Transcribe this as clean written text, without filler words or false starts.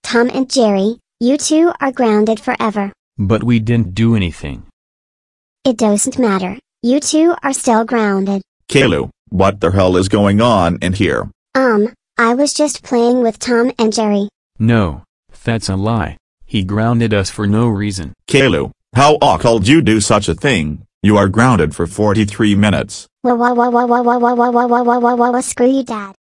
Tom and Jerry, you two are grounded forever. But we didn't do anything. It doesn't matter, you two are still grounded. Caillou, what the hell is going on in here? I was just playing with Tom and Jerry. No, that's a lie. He grounded us for no reason. Caillou, how could you do such a thing? You are grounded for 43 minutes. Screw you, Dad.